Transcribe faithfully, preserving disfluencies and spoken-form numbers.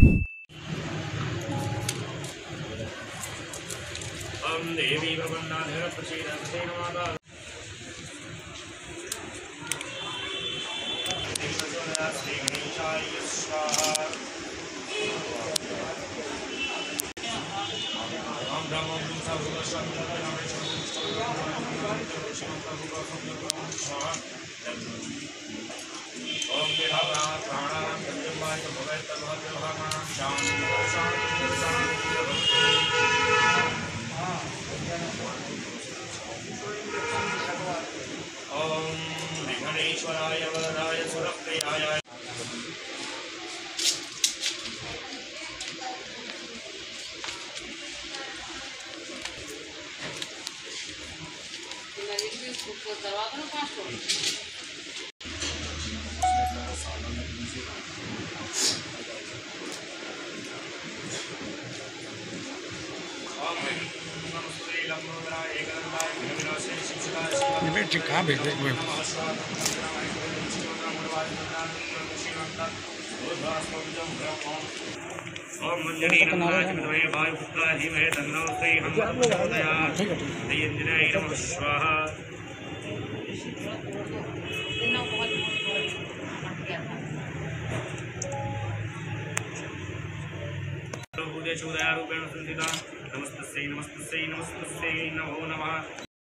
ओम देवी प्रपन्नाधर प्रसीदते नमः। श्री गणेशाय स्वाहा। ओम ब्रह्म सर्व ओम विधाता प्राणानां सत्यवाय भवे तद्भव्यभागानां शांति शांति शांति। ओम विघ्नेश्वराय वरदाय सुरप्रियाय बेटी कहाँ भेज रहे हो? ओम मंजरी नमः वायुपुत्रा धीमहि तन्नो श्री हनुमत् प्रचोदयात्। श्रीअंजनाय नमः स्वाहा। भूते चोदयारूपेण संस्थिता नमस्तस्यै नमस्तस्यै नमस्तस्यै नमो नमः।